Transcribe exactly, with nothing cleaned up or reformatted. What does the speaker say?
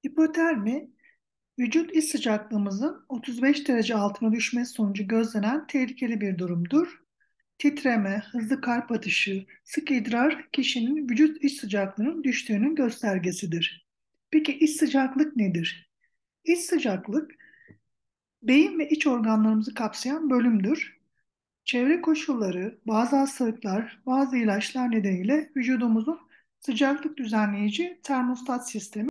Hipotermi, vücut iç sıcaklığımızın otuz beş derece altına düşmesi sonucu gözlenen tehlikeli bir durumdur. Titreme, hızlı kalp atışı, sık idrar kişinin vücut iç sıcaklığının düştüğünün göstergesidir. Peki iç sıcaklık nedir? İç sıcaklık, beyin ve iç organlarımızı kapsayan bölümdür. Çevre koşulları, bazı hastalıklar, bazı ilaçlar nedeniyle vücudumuzun sıcaklık düzenleyici termostat sistemi